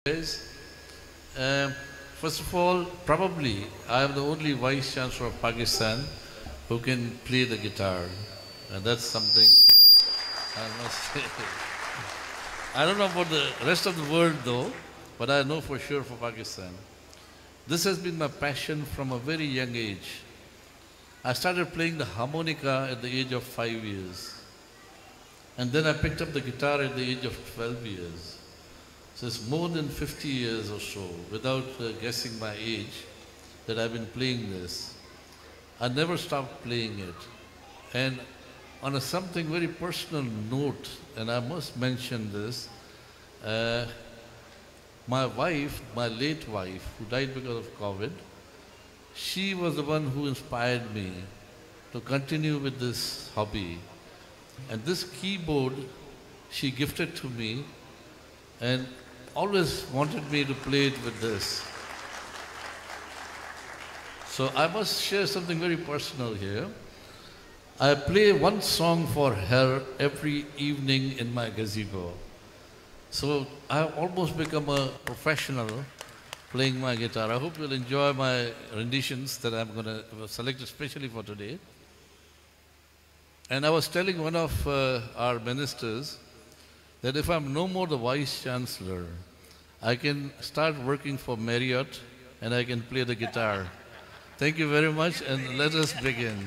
Guys, um, first of all, probably I am the only Vice Chancellor of Pakistan who can play the guitar. And that's something I must say. I don't know about the rest of the world though, but I know for sure for Pakistan. This has been my passion from a very young age. I started playing the harmonica at the age of 5 years. And then I picked up the guitar at the age of 12 years. So it's more than 50 years or so, without guessing my age, that I've been playing this. I never stopped playing it. And on a something very personal note, and I must mention this, my wife, my late wife, who died because of COVID, she was the one who inspired me to continue with this hobby. And this keyboard she gifted to me and always wanted me to play it with this. So I must share something very personal here. I play one song for her every evening in my gazebo. So I've almost become a professional playing my guitar. I hope you'll enjoy my renditions that I'm going to select especially for today. And I was telling one of our ministers that if I'm no more the Vice Chancellor, I can start working for Marriott and I can play the guitar. Thank you very much, and let us begin.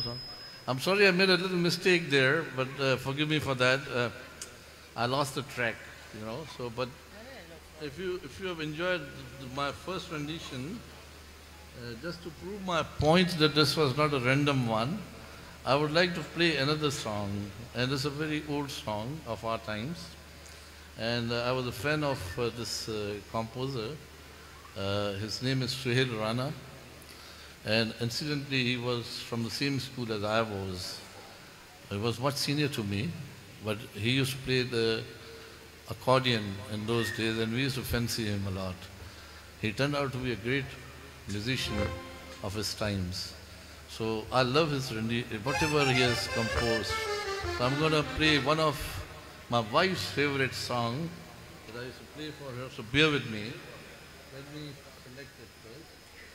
song. I'm sorry I made a little mistake there, but forgive me for that. I lost the track, you know. So, but if you have enjoyed my first rendition, just to prove my point that this was not a random one, I would like to play another song, and it's a very old song of our times. And I was a fan of this composer. His name is Suhail Rana, and incidentally, he was from the same school as I was. He was much senior to me, but he used to play the accordion in those days, and we used to fancy him a lot. He turned out to be a great musician of his times. So I love his whatever he has composed. So I'm going to play one of my wife's favorite song that I used to play for her. So bear with me. Let me select it first.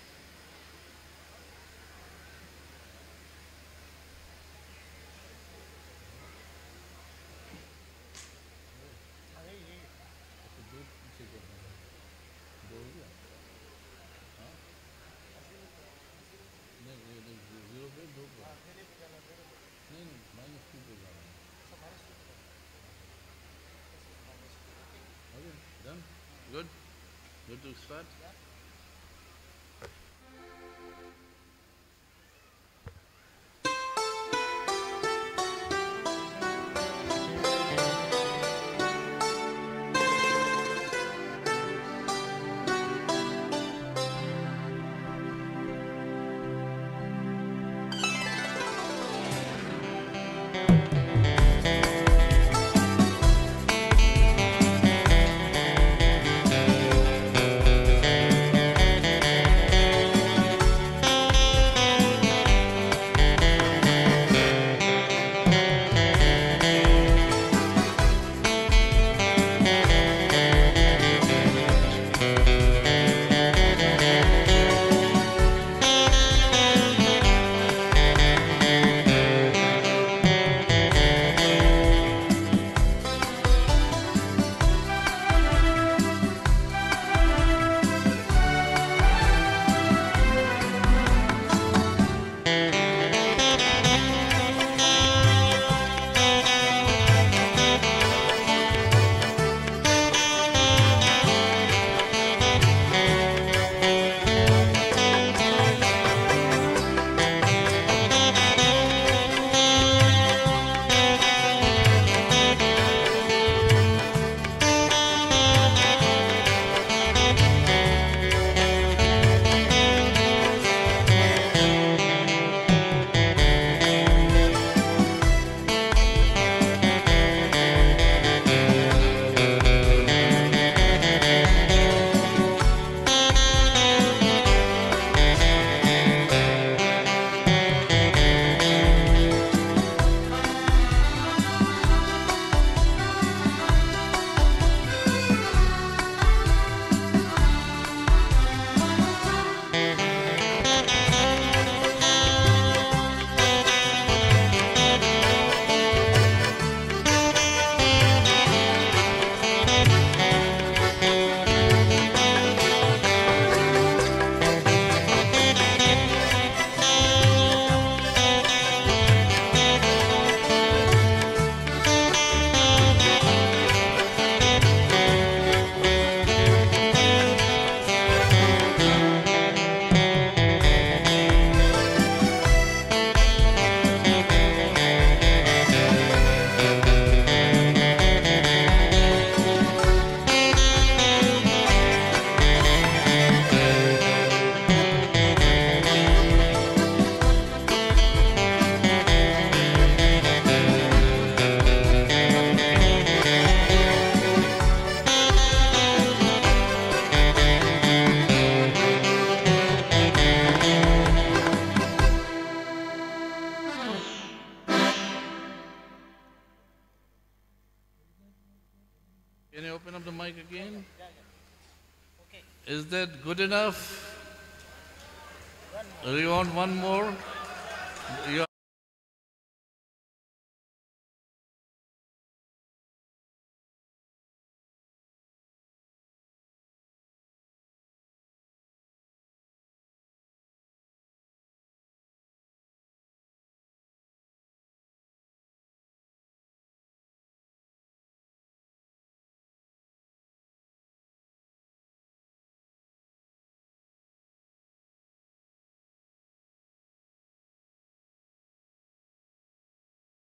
Done? Good? Good to start? Can you open up the mic again? Is that good enough? Do you want one more? You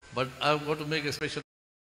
But I've got to make a special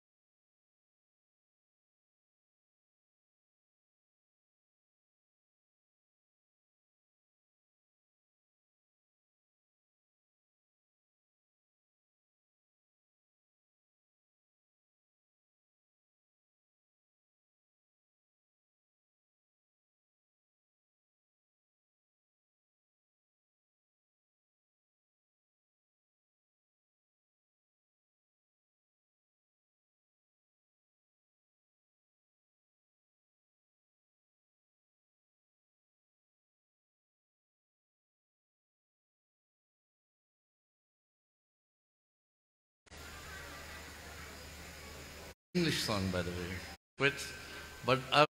English song, by the way. Quit. But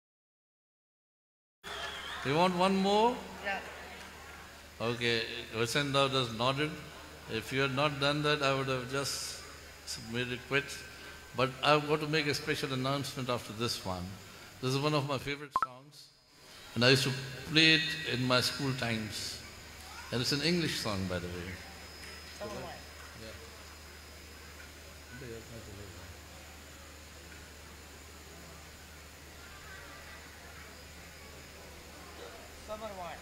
you want one more? Yeah. Okay, Vasendra just nodded. If you had not done that, I would have just made it quit. But I've got to make a special announcement after this one. This is one of my favorite songs, and I used to play it in my school times. And it's an English song, by the way. Summer wine.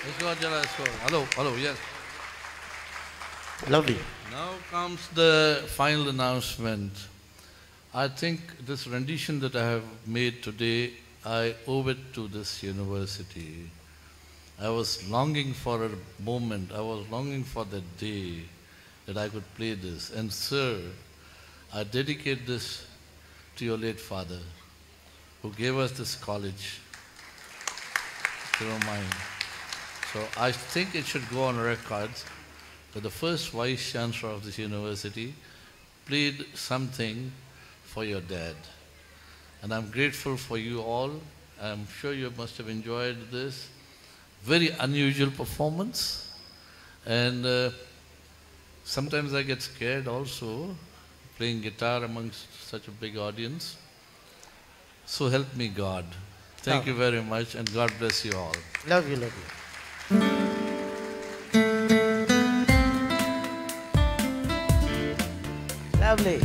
Let's go, Angela, let's go. Hello, hello, yes. Lovely. Now comes the final announcement. I think this rendition that I have made today, I owe it to this university. I was longing for a moment, I was longing for the day that I could play this. And sir, I dedicate this to your late father, who gave us this college, if you don't mind. So I think it should go on record that the first vice chancellor of this university played something for your dad. And I'm grateful for you all. I'm sure you must have enjoyed this. Very unusual performance. And sometimes I get scared also, playing guitar amongst such a big audience. So help me God. Thank you very much, and God bless you all. Love you, love you. Lovely.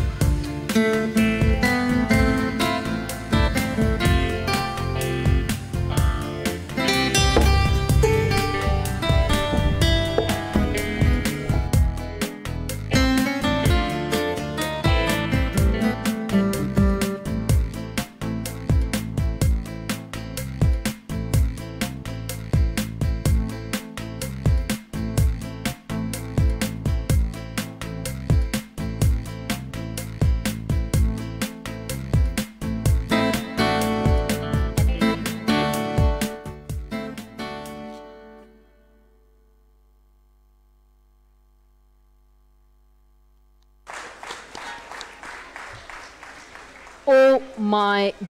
Oh my